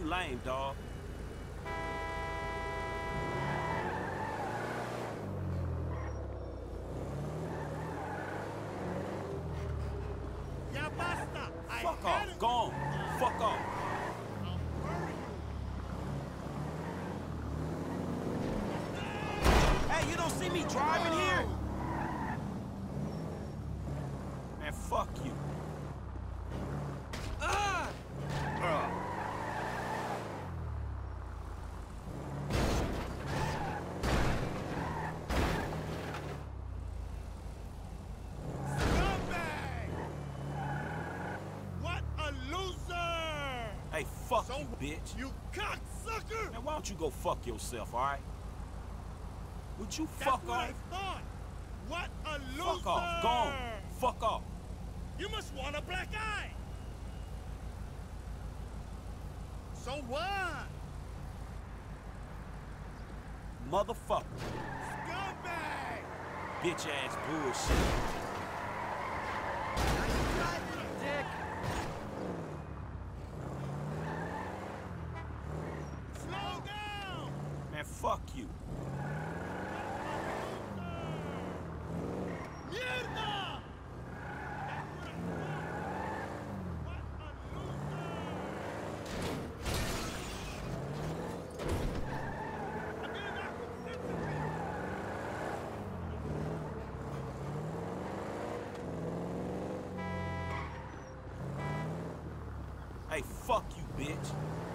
lame, dog. Ya basta! Fuck off. Go on. Fuck off. I'll murder you! Hey, you don't see me driving here? Man, fuck you. Scumbag! What a loser! Hey, fuck So you, bitch. You cocksucker! Man, why don't you go fuck yourself, all right? Would you That's fuck what I off? thought! What a loser! Fuck off. Go on. Fuck off. You must want a black eye! So what? Motherfucker. Scumbag! Bitch ass bullshit. Now you driving, dick! Slow down! Man, fuck you. Mierda! What a loser! I'm gonna knock sense into you! Hey, fuck you, bitch.